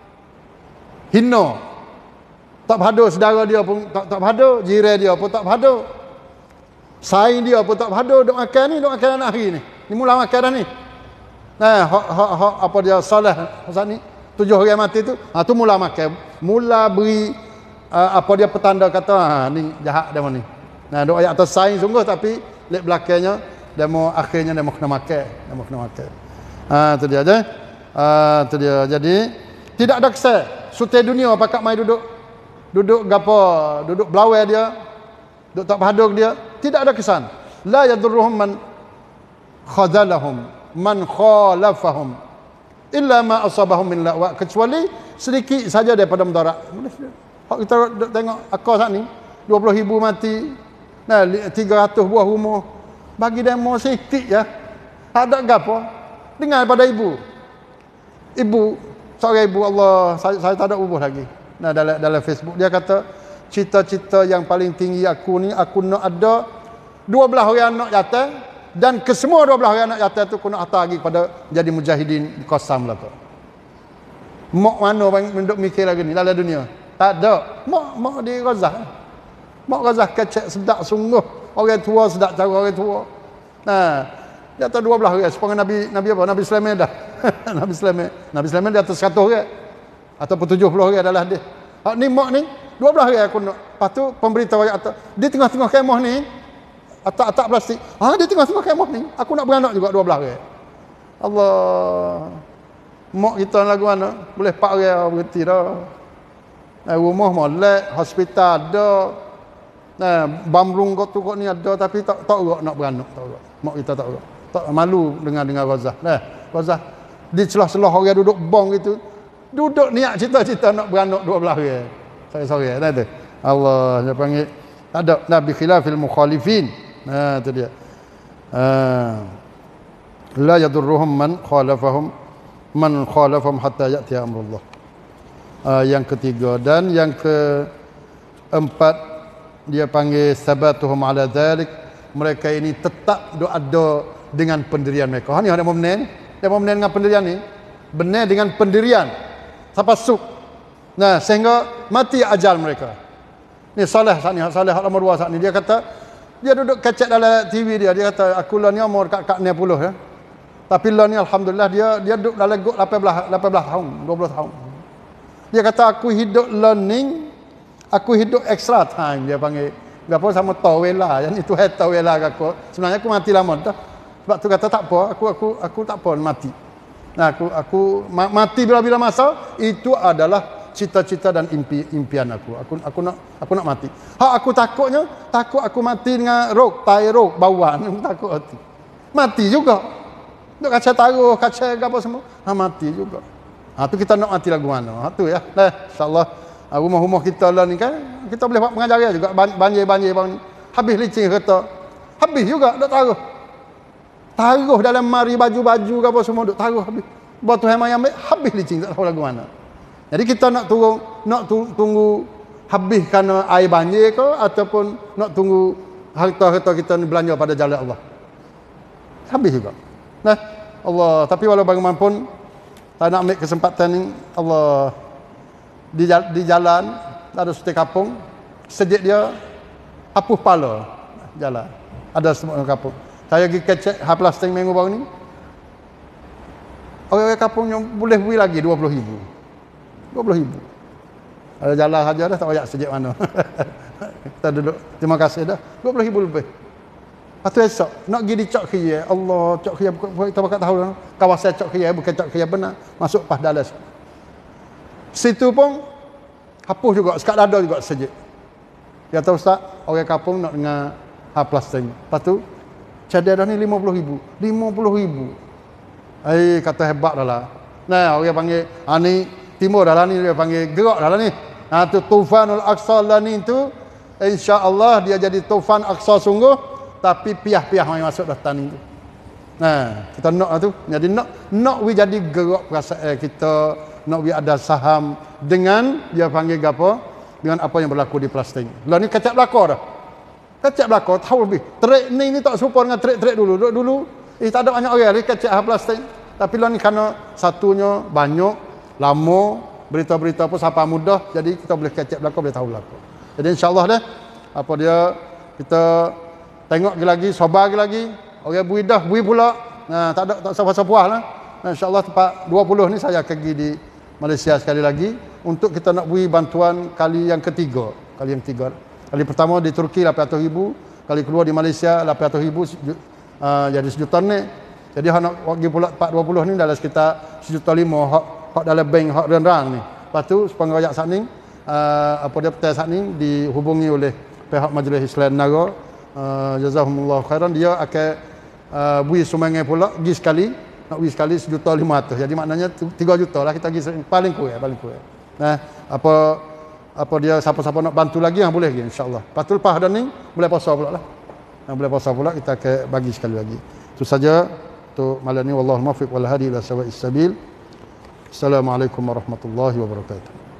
Hina. Tak pada saudara dia pun tak tak pada, jiran dia pun tak pada. Saing dia pun tak pada, duk makan ni, duk makan anak hari ni. Ni mula makan dah ni. Nah, hak hak hak apa dia salah pasal ni, tujuh orang mati tu, ha tu mula makan. Mula beri uh, apa dia petanda kata, ha ni jahat dia ni. Nah, duk ayat atas saing sungguh, tapi lek belakangnya dia mau akhirnya dia mau kena makan, dia mau kena makan. Ha tu dia je. Ha tu dia. Jadi tidak ada kesan. Sutai dunia pakak mai duduk duduk gapo, duduk belawai dia, duduk tak paduk dia, tidak ada kesan. La yadurruhum man khadalahum, man khalafahum illa ma asabahum min la'wa, kecuali sedikit saja daripada mudarat. Hak kita tengok akal saat ni dua puluh ribu mati, nah tiga ratus buah rumah, bagi demo sikit ya. Ada gapo dengar pada ibu. Ibu, seorang ibu, Allah, saya, saya tak ada ubuh lagi. Nah, dalam dalam Facebook dia kata, cita-cita yang paling tinggi aku ni, aku nak ada dua belas orang anak yatim, dan kesemua dua belas orang anak yatim tu aku nak hantar lagi kepada jadi mujahidin di Qassam lah tu. Mak mana bang duk mikir lagi ni dalam dunia? Tak ada. Mak mak di Gaza. Mak Gaza kecek sedap sungguh. Orang tua sedap cara orang tua. Nah, dia atas dua belas orang. Sepanjang Nabi Nabi apa? Nabi Sulaiman dah. Nabi Sulaiman. Nabi Sulaiman di atas seratus orang. Ataupun tujuh puluh orang adalah dia. Hak ni mak ni dua belas orang aku nak. Lepas tu pemberitahu atas di tengah-tengah kemah ni, atak-atak plastik. Ha, di tengah-tengah kemah ni aku nak beranak juga dua belas orang. Allah. Mak kita lagu mana? Boleh empat orang berhenti dah. Nah, rumah molek, hospital ada. Nah, bamrung kau tu kau ni ada, tapi tak tak urut nak beranak, tak urut. Mak kita tak urut. Tak malu dengan dengan Gaza. Nah, Gaza di celah-celah orang duduk bong gitu. Duduk niat cita-cita nak beranak dua belas orang. Saya sorry dah tu. Allah dia panggil tak ada nabi khilafil mukhalifin. Nah, tu dia. Ah. La yadurruhum man khalafahum man khalafahum hatta ya'ti amrullah. Uh, yang ketiga dan yang keempat dia panggil sabatuhum ala dzalik, mereka ini tetap ada dengan pendirian mereka. Ha ni ada benar, dia benar dengan pendirian ni, benar dengan pendirian sampai suk. Nah, sehingga mati ajal mereka. Ni Saleh saat ni, Saleh nomor dua saat ni, dia kata dia duduk kecek dalam T V dia, dia kata aku lah ni umur kat kat enam puluh ya. Tapi lah ni alhamdulillah dia dia duduk dalam gok lapan belas lapan belas tahun, dua belas tahun. Dia kata aku hidup learning, aku hidup extra time, dia panggil. Gapo sama tawela, yang itu hai tawela aku. Sebenarnya aku mati lama dah. Sebab tu kata tak apa, aku aku aku tak apa mati. Nah, aku aku mati bila-bila masa itu adalah cita-cita dan impi, impian aku. Aku aku nak aku nak mati. Ha aku takutnya, takut aku mati dengan rok, tai rok, bawaan, takut hati. Mati juga. Duk kaca taruh, kaca apa semua, ha mati juga. Ha tu kita nak mati lagu mana? Ha tu ya. Nah, insya-Allah rumah-rumah kita lah ni kan, kita boleh buat pengajaran juga, banjir-banjir bang. Habis licin kereta. Habis juga dak taruh. Taruh dalam mari baju-baju ke apa semua duk taruh habis. Batu hemang yang ambil habis licin, tak tahu lagu mana. Jadi kita nak tunggu nak tunggu habis kerana air banjir ke ataupun nak tunggu harta-harta kita ni belanja pada jalan Allah. Habis juga. Nah, Allah, tapi walau bagaimanapun tak nak ambil kesempatan ni, Allah di, di jalan ada satu kampung, sejak dia hapus pala jalan. Ada semua kampung. Saya pergi kecek ha plastik minggu baru ni. Orang-orang kampungnya boleh beli lagi dua puluh ribu. dua puluh ribu. Ada jalan saja dah, tak payah sejak mana. Kita duduk, terima kasih dah. dua puluh ribu lebih. Lepas tu esok, nak pergi di Cok Khia. Allah, Cok Khia, kita bakal tahu lah. Kawasan Cok Khia, bukan Cok Khia benar. Masuk pas dalam. Situ pun, hapus juga, sekat dada juga sejak. Dia tahu Ustaz, orang kampung nak dengar ha plastik. Lepas tu, cadar dah ni lima puluh ribu. lima puluh ribu. Eh, kata hebat dah lah. Nah, orang panggil, ha ni, timur dah lah ni, dia panggil gerak dah lah ni. Ha tu, Tufanul Aqsa lah ni tu, insya-Allah dia jadi Tufan Aqsa sungguh. Tapi piah-piah yang masuk daftar ni tu. Nah, kita nak tu. Jadi nak nak we jadi gerak perasaan kita, nak we ada saham dengan dia panggil apa? Dengan apa yang berlaku di plastik. Lah ni kecap belaka dah. Kecap belaka tahu lebih. Trek ni ni tak serupa dengan trek-trek dulu. Dulu, dulu eh tak ada banyak orang ni kecap plastik. Tapi lah ni kerana satunya banyak, lama, berita-berita apa siapa mudah, jadi kita boleh kecap belaka, boleh tahu belaka. Jadi insya-Allah dah apa dia kita tengok lagi, sabar lagi. Orang bui dah, bui pula. Nah, tak ada tak siapa-siapa puas lah. Nah, insya-Allah tempat dua puluh ni saya akan pergi di Malaysia sekali lagi untuk kita nak bui bantuan kali yang ketiga. Kali yang ketiga. Kali pertama di Turki lapan ratus ribu, kali kedua di Malaysia lapan ratus ribu, uh, jadi sejuta ni. Jadi hak nak pergi pula tempat dua puluh ni dalam sekitar sejuta lima hak hak dalam bank hak renrang ni. Lepas tu sepanjang rakyat saat ni uh, apa dia petai saat ni dihubungi oleh pihak Majlis Islam Negara. Uh, Jazakumullah khairan, dia akan uh, bui sumbangan pula pergi sekali, nak bui sekali sejuta lima ratus. Jadi maknanya tiga juta lah kita pergi paling kurang, paling kurang. Nah, apa apa dia siapa-siapa nak bantu lagi yang boleh lagi insya-Allah. Lepas tu lepas dah ni boleh puasa pula lah. Yang boleh puasa pula kita akan bagi sekali lagi. Itu saja untuk malam ni, wallahu muwaffiq wal hadi ila sawa'is sabil. Assalamualaikum warahmatullahi wabarakatuh.